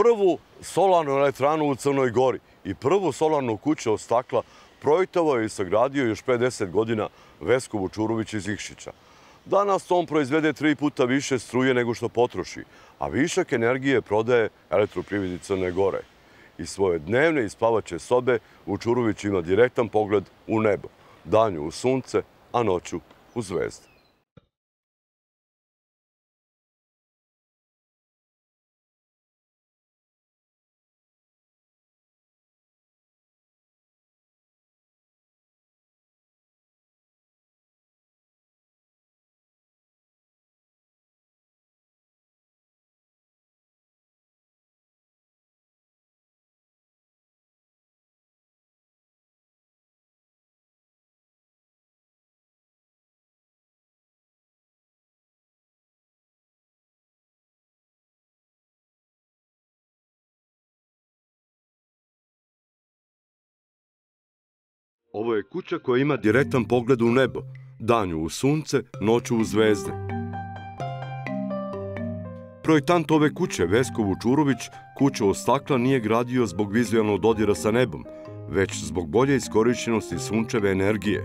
Prvu solarnu elektranu u Crnoj Gori i prvu solarnu kuću od stakla projektovao je i sagradio još pre 10 godina Vesko Vučurović iz Ikšića. Danas on proizvede 3 puta više struje nego što potroši, a višak energije prodaje Elektroprivredi Crne Gore. Iz svoje dnevne i spavaće sobe Vučurović ima direktan pogled u nebo, danju u sunce, a noću u zvezde. Ovo je kuća koja ima direktan pogled u nebo, danju u sunce, noću u zvezde. Projektant ove kuće, Vesko Vučurović, kuću od stakla nije gradio zbog vizualnog dodira sa nebom, već zbog bolje iskorišćenosti sunčeve energije.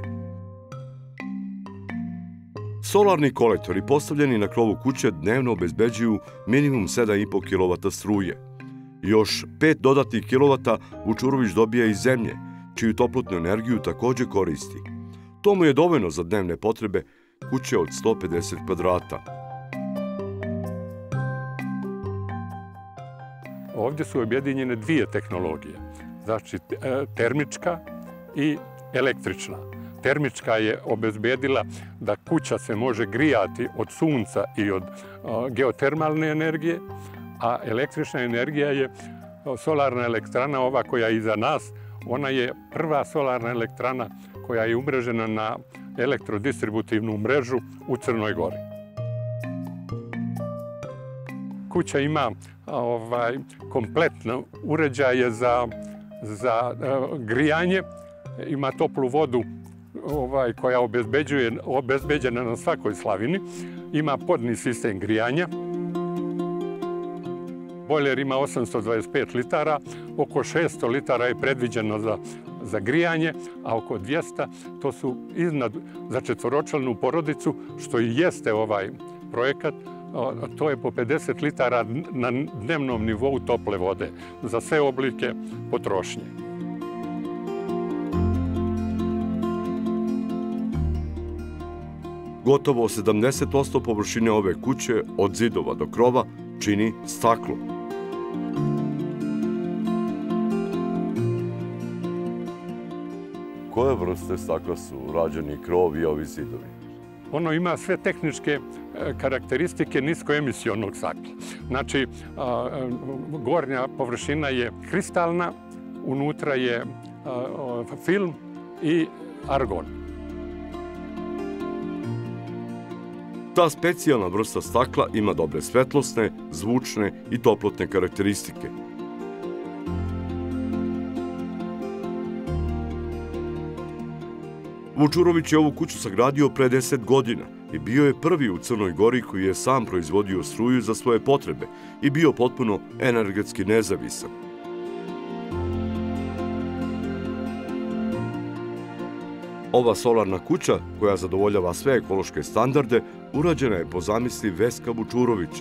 Solarni kolektori postavljeni na krovu kuće dnevno obezbeđuju minimum 7,5 kW struje. Još 5 dodatnih kW Vučurović dobija iz zemlje, čiju toplotnu energiju također koristi. To mu je dovoljno za dnevne potrebe kuće od 150 kvadrata. Ovdje su objedinjene 2 tehnologije, znači termička i električna. Termička je obezbedila da kuća se može grijati od sunca i od geotermalne energije, a električna energija je solarna elektrana, ova koja je iza nas. Ona je prva solarna elektrana koja je umrežena na elektrodistributivnu mrežu u Crnoj Gori. Kuća ima kompletno uređaje za grijanje, ima toplu vodu koja je obezbeđena na svakoj slavini, ima podni sistem grijanja. Bojler ima 825 litara, oko 600 litara je predviđeno za grijanje, a oko 200 to su iznad za četvoročlanu porodicu, što i jeste ovaj projekat, to je po 50 litara na dnevnom nivou tople vode za sve oblike potrošnje. Gotovo 70% površine ove kuće od zidova do krova čini staklo. Koje vrste stakla su rađeni krov i ovi zidovi? Ono ima sve tehničke karakteristike niskoemisionog stakla. Znači, gornja površina je kristalna, unutra je film i argon. Ta specijalna vrsta stakla ima dobre svetlosne, zvučne i toplotne karakteristike. Vučurović je ovu kuću sagradio pre 10 godina i bio je prvi u Crnoj Gori koji je sam proizvodio struju za svoje potrebe i bio potpuno energetski nezavisan. Ova solarna kuća, koja zadovoljava sve ekološke standarde, urađena je po zamisli Veska Vučurovića.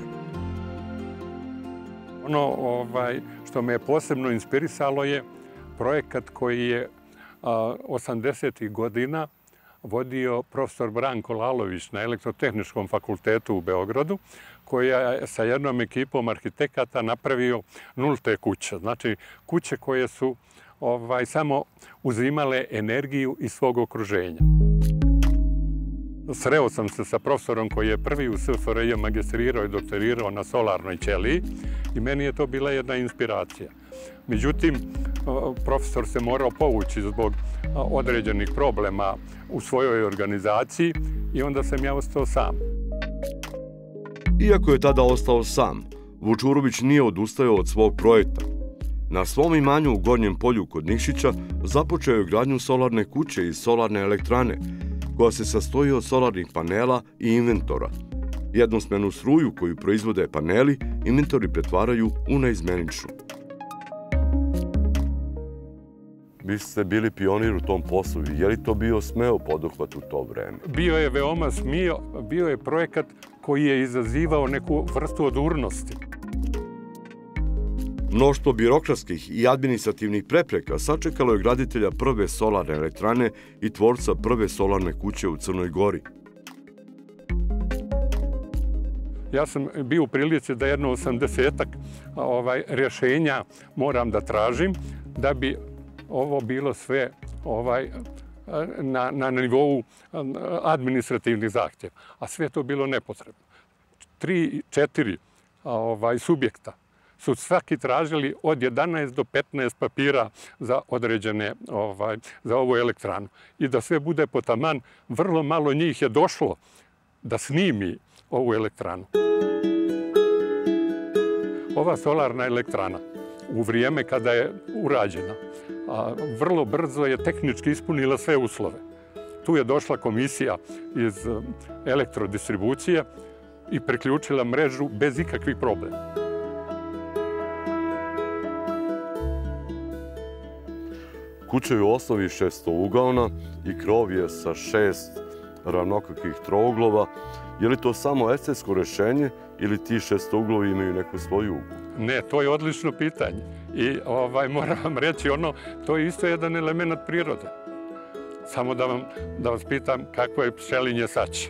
Ono što me je posebno inspirisalo je projekat koji je 80. godina vodio profesor Branko Lalović na Elektrotehničkom fakultetu u Beogradu, koja je sa jednom ekipom arhitekata napravio nulte kuće. Znači, kuće koje su samo uzimale energiju iz svog okruženja. Sreo sam se sa profesorom koji je prvi u SFRJ magistrirao i doktorirao na solarnoj ćeliji i meni je to bila jedna inspiracija. Međutim, profesor se morao povući zbog određenih problema u svojoj organizaciji i onda sam ja ostao sam. Iako je tada ostao sam, Vučurović nije odustajao od svog projekta. Na svom imanju u Gornjem polju kod Nikšića započeo je gradnju solarne kuće i solarne elektrane, koja se sastoji od solarnih panela i inventora. Jednosmenu struju koju proizvode paneli inventori pretvaraju u neizmeničnu. Vi ste bili pionir u tom poslu. Je li to bio smeo poduhvat u to vreme? Bio je veoma smio, bio je projekat koji je izazivao neku vrstu odurnosti. Mnoštvo birokratskih i administrativnih prepreka sačekalo je graditelja prve solarne elektrane i tvorca prve solarne kuće u Crnoj Gori. Ja sam bio u prilici da jedno 80-ak rješenja moram da tražim da bi ovo bilo sve na nivou administrativnih zahtjeva, a sve to bilo nepotrebno. 3-4 subjekta su svaki tražili od 11 do 15 papira za određene, za ovu elektranu. I da sve bude potaman, vrlo malo njih je došlo da snimi ovu elektranu. Ova solarna elektrana u vrijeme kada je urađena, vrlo brzo je tehnički ispunila sve uslove. Tu je došla komisija iz elektrodistribucije i priključila mrežu bez ikakvih problema. Kuća je u osnovi šestougaona i krov je sa 6 ravnokakih trouglova. Je li to samo estetsko rješenje ili ti šestouglovi imaju neku svoju ugu? Ne, to je odlično pitanje. I moram vam reći to je isto jedan element prirode. Samo da vas pitam kako je pčelinje sače.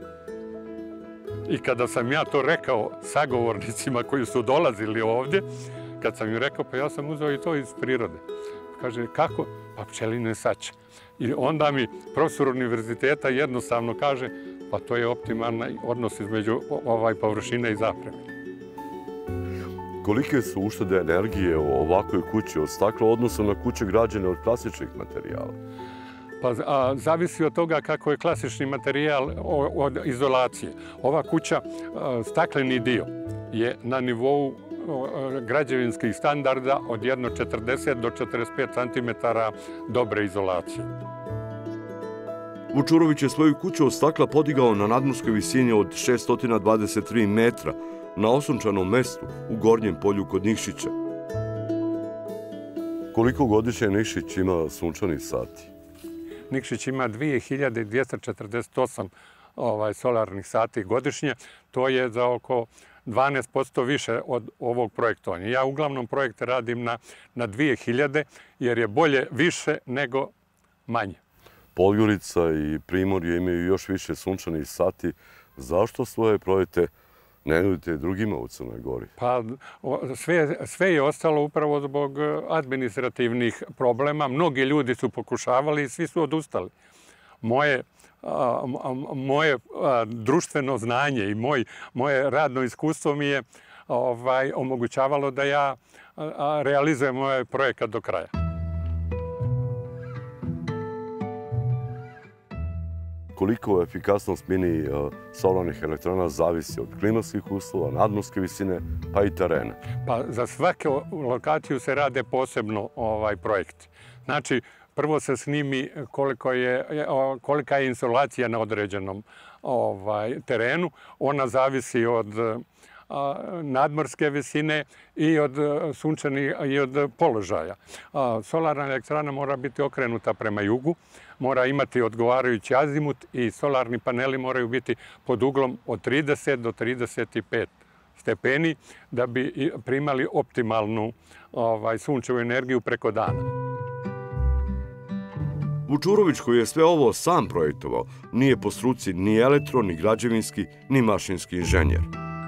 I kada sam ja to rekao sagovornicima koji su dolazili ovdje, kad sam im rekao, pa ja sam uzeo i to iz prirode. Kaže, kako? Pa pčelinje sače. I onda mi profesor univerziteta jednostavno kaže, pa to je optimalni odnos između površine i zapreme. Kolike su uštede energije u ovakvoj kući od stakla u odnosu na kuće građene od klasičnih materijala? Pa zavisi od toga kako je klasični materijal od izolacije. Ova kuća, stakleni dio, je na nivou građevinskih standarda od 1,40 do 45 cm dobre izolacije. Vučurović je svoju kuću od stakla podigao na nadmorskoj visini od 623 metra na osunčanom mestu u Gornjem polju kod Nikšića. Koliko godišnje Nikšić ima sunčanih sati? Nikšić ima 2248 solarnih sati godišnje. To je za oko 12% više od ovog projektovanja. Ja uglavnom projekte radim na 2000 jer je bolje više nego manje. Podgorica i Primorje imaju još više sunčanih sati. Zašto svoje projekte ne nudite drugima u Crnoj Gori? Pa sve je ostalo upravo zbog administrativnih problema. Mnogi ljudi su pokušavali i svi su odustali. Moje društveno znanje i moje radno iskustvo mi je omogućavalo da ja realizujem ovaj projekat do kraja. Koliko efikasnost mini solarnih elektrana zavisi od klimatskih uslova, nadmorske visine, pa i terena? Pa za svaku lokaciju se rade posebno projekti. Znači, prvo se snimi kolika je insolacija na određenom terenu. Ona zavisi od nadmorske visine i od sunčanih i od položaja. Solarna elektrana mora biti okrenuta prema jugu, mora imati odgovarajući azimut i solarni paneli moraju biti pod uglom od 30 do 35 stepeni da bi primali optimalnu sunčevu energiju preko dana. Vučurović, koji je sve ovo sam projektovao, nije po struci ni elektro, ni građevinski, ni mašinski inženjer.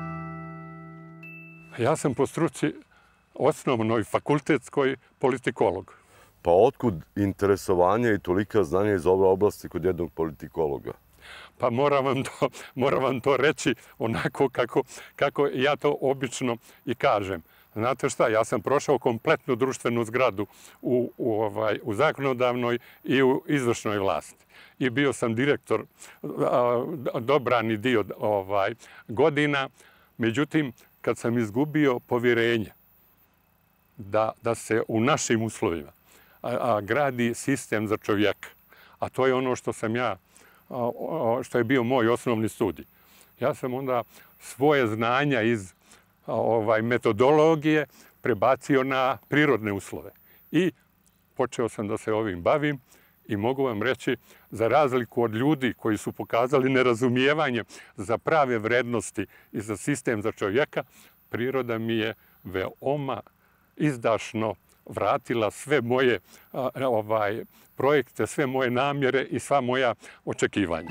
Ja sam po struci osnovnoj fakultetskoj politikolog. Pa otkud interesovanje i tolika znanja iz ove oblasti kod jednog politikologa? Pa moram vam to reći onako kako ja to obično i kažem. Znate šta, ja sam prošao kompletnu društvenu zgradu u zakonodavnoj i u izvršnoj vlasti. I bio sam direktor dobrani dio godina. Međutim, kad sam izgubio povjerenje da se u našim uslovima gradi sistem za čovjeka, a to je ono što je bio moj osnovni studij. Ja sam onda svoje znanja iz metodologije prebacio na prirodne uslove. I počeo sam da se ovim bavim i mogu vam reći, za razliku od ljudi koji su pokazali nerazumijevanje za prave vrednosti i za sistem za čovjeka, priroda mi je veoma izdašno vratila sve moje projekte, sve moje namjere i sva moja očekivanja.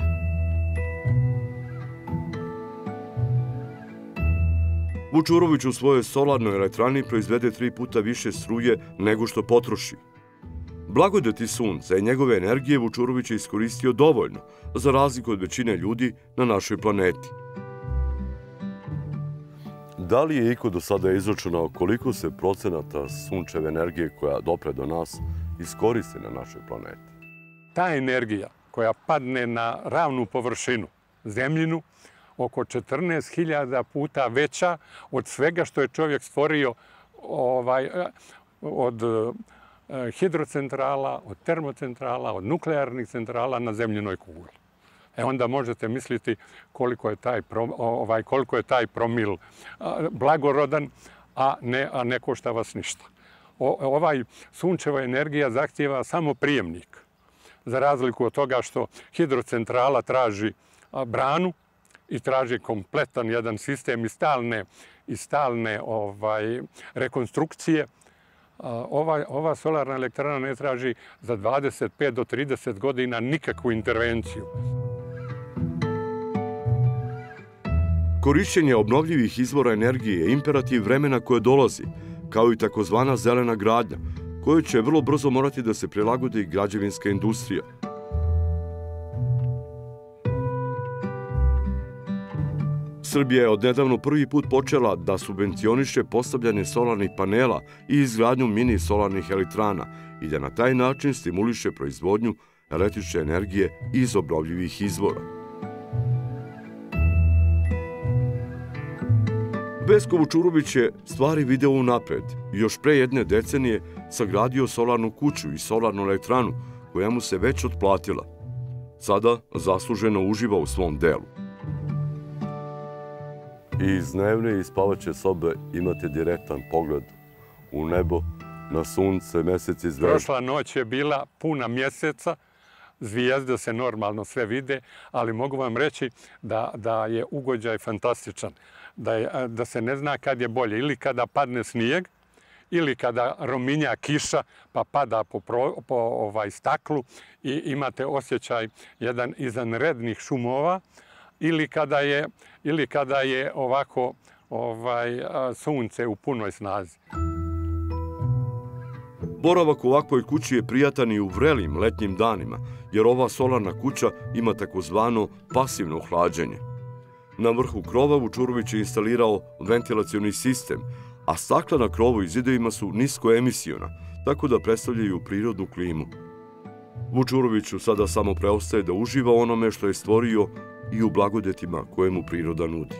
Vučurović u svojoj solarnoj elektrani proizvede 3 puta više struje nego što potroši. Blagodeti sunca i njegove energije Vučurović je iskoristio dovoljno, za razliku od većine ljudi na našoj planeti. Da li je iko do sada izračunao koliko se procenata sunčeve energije koja dopre do nas iskoristi na našoj planeti? Ta energija koja padne na ravnu površinu, zemljinu, oko 14.000 puta veća od svega što je čovjek stvorio od hidrocentrala, od termocentrala, od nuklearnih centrala na zemljinoj kugli. Onda možete misliti koliko je taj promil blagorodan, a ne košta vas ništa. Sunčeva energija zahtijeva samo prijemnik. Za razliku od toga što hidrocentrala traži branu i traži kompletan jedan sistem i stalne rekonstrukcije, ova solarna elektrana ne traži za 25 do 30 godina nikakvu intervenciju. Korišćenje obnovljivih izvora energije je imperativ vremena koje dolazi, kao i takozvana zelena gradnja, kojoj će vrlo brzo morati da se prilagodi građevinska industrija. Srbija je odnedavno prvi put počela da subvencioniše postavljanje solarnih panela i izgradnju mini solarnih elektrana i da na taj način stimuliše proizvodnju električne energije iz obnovljivih izvora. Vesko Vučurović je stvari video unapred i još pre jedne decenije sagradio solarnu kuću i solarnu elektranu koja mu se već otplatila. Sada zasluženo uživa u svom delu. Iz dnevne i spavaće sobe imate direktan pogled u nebo, na sunce, mesec i zvijezde. Prošla noć je bila puna mjeseca, zvijezde se normalno sve vide, ali mogu vam reći da je ugođaj fantastičan. Da se ne zna kad je bolje, ili kada padne snijeg, ili kada rominja kiša pa pada po staklu i imate osjećaj jedan izvanrednih šumova, ili kada je ovako sunce u punoj snazi. Boravak u ovakvoj kući je prijatan i u vrelim letnjim danima, jer ova solarna kuća ima takozvano pasivno hlađenje. Na vrhu krova Vučurović je instalirao ventilacioni sistem, a stakla na krovu i zidovima su niskoemisiona, tako da predstavljaju prirodnu klimu. Vučuroviću sada samo preostaje da uživa onome što je stvorio i u blagodetima koje mu priroda nudi.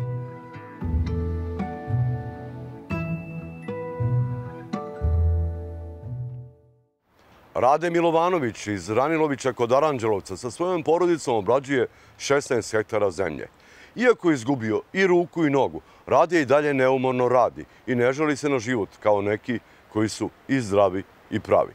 Rade Milovanović iz Ranilovića kod Aranđelovca sa svojom porodicom obrađuje 16 hektara zemlje. Iako je izgubio i ruku i nogu, Rade i dalje neumorno radi i ne žali se na život kao neki koji su i zdravi i pravi.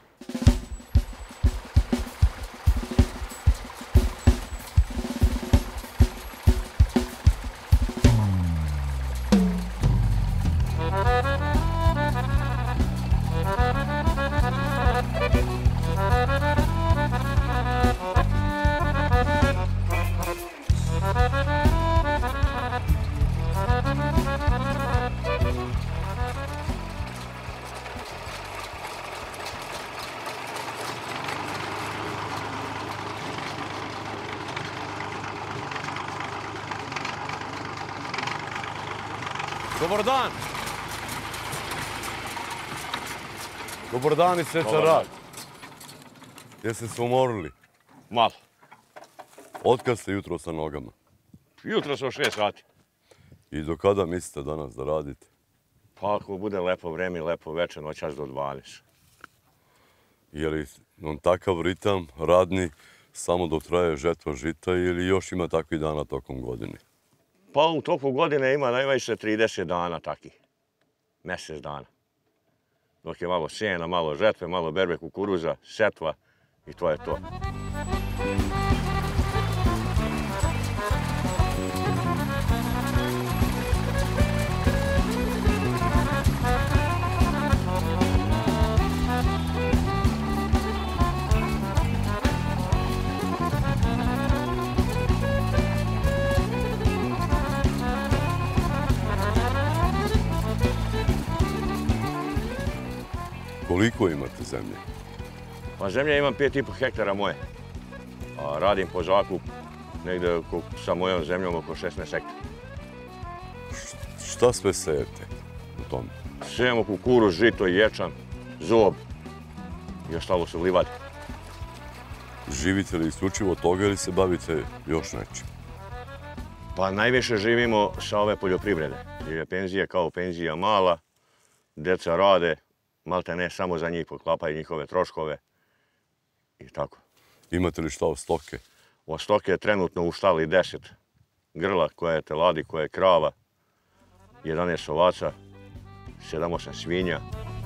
Dobar dan! Dobar dan i srećan rad. Jeste se umorili? Malo. Otkad ste jutro sa nogama? Jutro sam 6 sati. I do kada mislite danas da radite? Pa ako bude lepo vreme i lepo večer, noćas do 12. Je li on takav ritam radni samo dok traje žetva žita ili još ima takvih dana tokom godine? Pa u toku godine ima najviše 30 dana takih. Mjesec dana. Dok je malo sjena, malo žetve, malo berbe kukuruza, setva i to je to. Koliko imate zemlje? Pa zemlje imam 5,5 hektara moje. A radim po zakup negdje sa mojom zemljom oko 16 hektara. Šta sve sejete u tome? Sejemo kukuruz, žito, ječam, zob i ostalo su livade. Živite li isključivo od toga ili se bavite još nečim? Pa najviše živimo sa ove poljoprivrede. Jer je penzija kao penzija mala, djeca rade, malte ne samo za njih poklapaju njihove troškove i tako. Imate li šta od stoke? Od stoke je trenutno u štali 10 grla, koja je teladi, koja je krava, 11 ovaca, 7-8 svinja.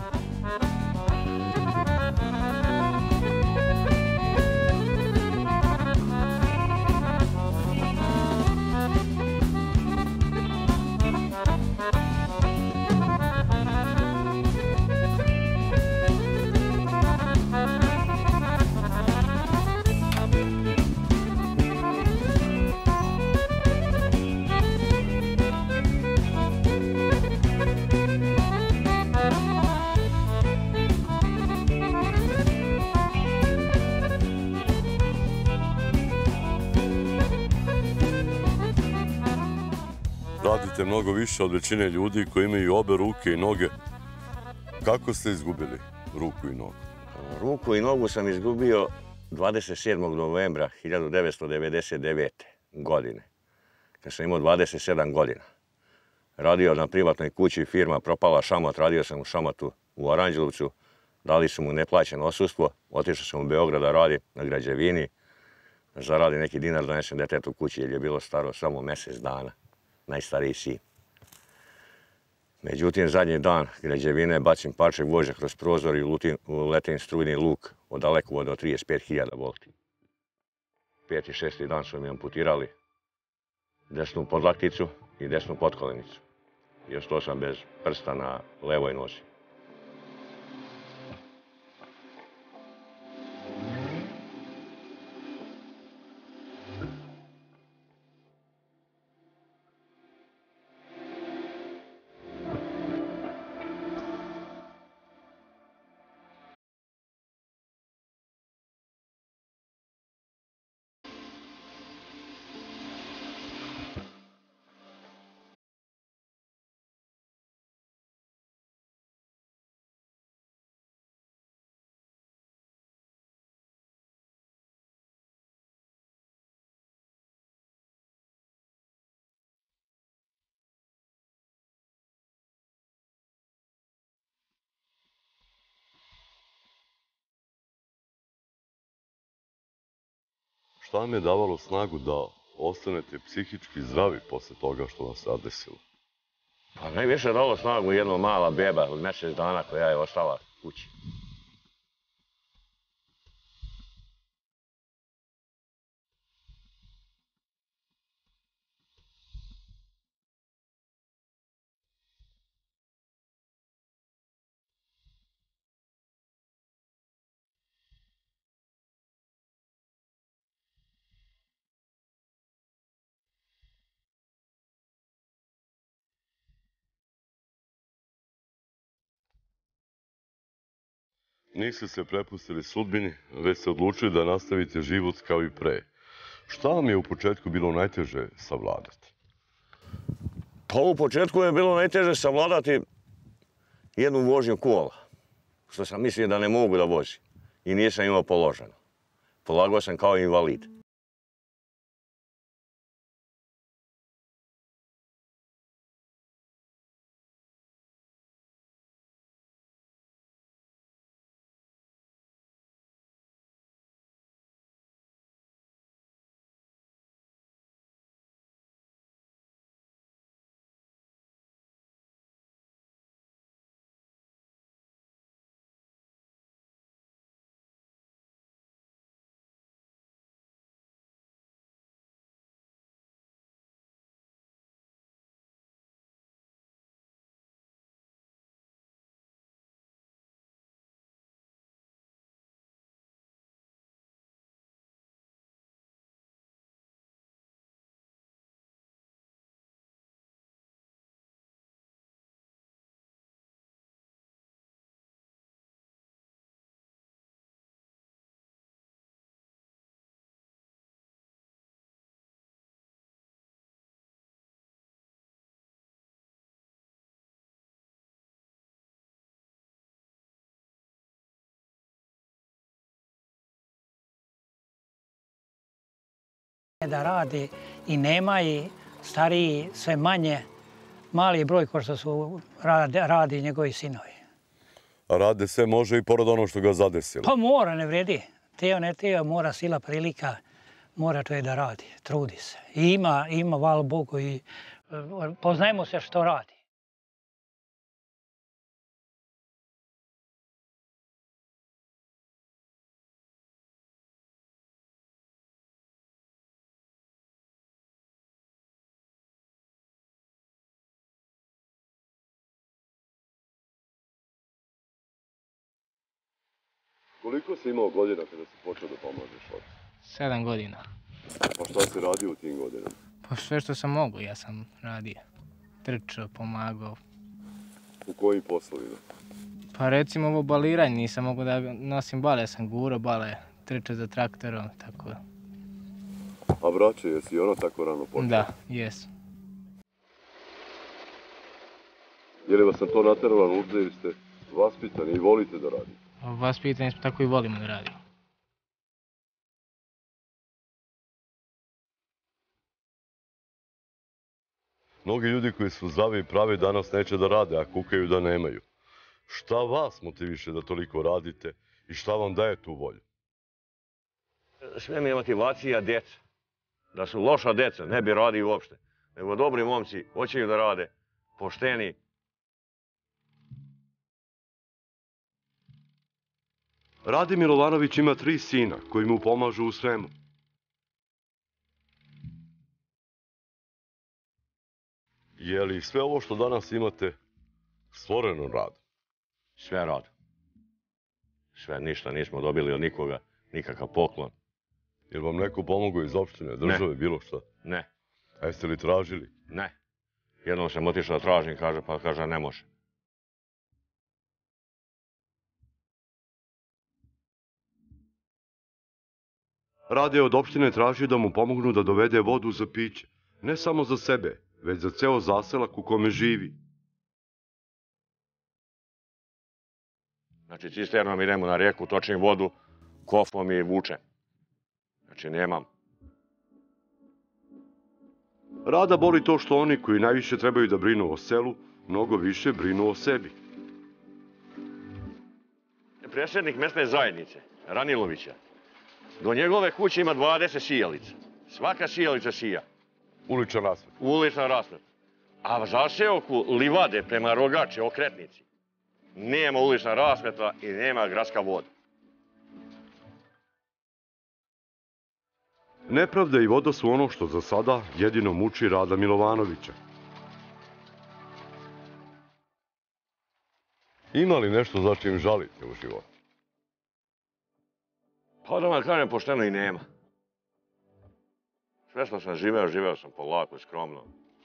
Radite mnogo više od većine ljudi koji imaju obe ruke i noge. Kako ste izgubili ruku i nogu? Ruku i nogu sam izgubio 27. novembra 1999. godine, kad sam imao 27 godina. Radio na privatnoj kući, firma propala šamat, radio sam u šamatu u Aranđelovcu, dali su mu neplaćeno odsustvo, otišao sam u Beograd da radim na građevini, zaradi neki dinar, donesem detetu kući jer je bilo staro samo mjesec dana, najstariji sin. Međutim, zadnji dan građevine bacim parče gvožđa kroz prozor i uletim strujni luk od dalekovoda od 35.000 volti. 5. i 6. dan su mi amputirali desnu podlakticu i desnu potkolenicu. I ostao sam bez prsta na levoj nozi. Šta vam je davalo snagu da ostanete psihički zdravi posle toga što vas zadesilo? Pa najviše je dalo snagu jedna mala beba od mjesec dana koja je ostala kući. Niste se prepustili sudbini, već ste odlučili da nastavite život kao i pre. Šta vam je u početku bilo najteže savladati? Pa u početku je bilo najteže savladati jednu vožnju kola, što sam mislio da ne mogu da vozim i nisam imao položeno. Polagao sam kao invalid. Da radi i nema i stariji sve manje, mali je broj ko što su radi njegovi sinovi. A rade sve može i pored ono što ga zadesilo. Pa mora, ne vredi. Teo ne teo, mora sila prilika, mora čovjek da radi, trudi se. I ima, hvala Bogu, i poznajemo se što radi. Koliko si imao godina kada si počeo da pomažeš ocu? 7 godina. Pa šta si radio u tim godinama? Pa sve što sam mogao, ja sam radio. Trčao, pomagao. U kojim poslovima? Pa recimo ovo baliranje, nisam mogao da nosim bale, ja sam gurao bale, trčao za traktorom, tako. A braće, jesi ono tako rano počeo? Da, jesu. Je li vas sam to naterala nužda ili ste vaspitani i volite da radite? Vaspitani smo, tako i volimo da radimo. Mnogi ljudi koji su zdravi i pravi danas neće da rade, a kukaju da nemaju. Šta vas motiviše da toliko radite i šta vam daje tu volju? Sve mi je motivacija djeca. Da su loša djeca, ne bi radili uopšte. Nego dobri momci, hoćeju da rade, pošteni. Rade Milovanović ima 3 sina koji mu pomažu u svemu. Je li sve ovo što danas imate stvoreno rad? Sve rad. Sve, ništa nismo dobili od nikoga, nikakav poklon. Jer vam neko pomogao iz opštine, države, bilo šta? Ne. A jeste li tražili? Ne. Jednom sam otišao da tražim, kaže ne može. Rade od opštine tražio da mu pomognu da dovede vodu za piće. Ne samo za sebe, već za ceo zaselak u kome živi. Znači, cisternom idemo na rijeku, točim vodu, kofom i vučem. Znači, nemam. Rada boli to što oni koji najviše trebaju da brinu o selu, mnogo više brinu o sebi. Predsjednik mesne zajednice, Ranilovića, do njegove kuće ima 20 sijalica. Svaka sijalica sija. Ulična rasveta. Ulična rasveta. A za seoku livade prema Rogači, okretnici, nema ulična rasveta i nema gradska voda. Nepravda i voda su ono što za sada jedino muči Rada Milovanovića. Ima li nešto za čim žalite u životu? Pa da vam kažem, pošteno i nema. Sve što sam živeo sam polako i skromno.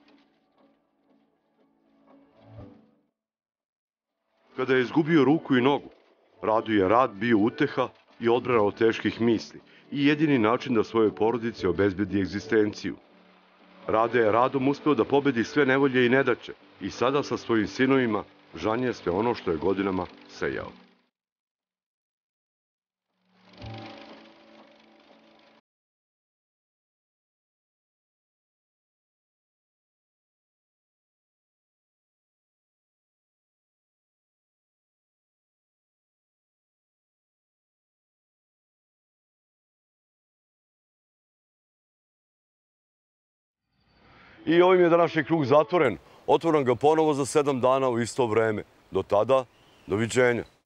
Kada je izgubio ruku i nogu, Radu je rad bio uteha i odbrana od teških misli i jedini način da svojoj porodici obezbedi egzistenciju. Rade je radom uspeo da pobedi sve nevolje i nedaće i sada sa svojim sinovima žanje sve ono što je godinama sejao. I ovim je današnji krug zatvoren. Otvoram ga ponovo za 7 dana u isto vreme. Do tada, doviđenja.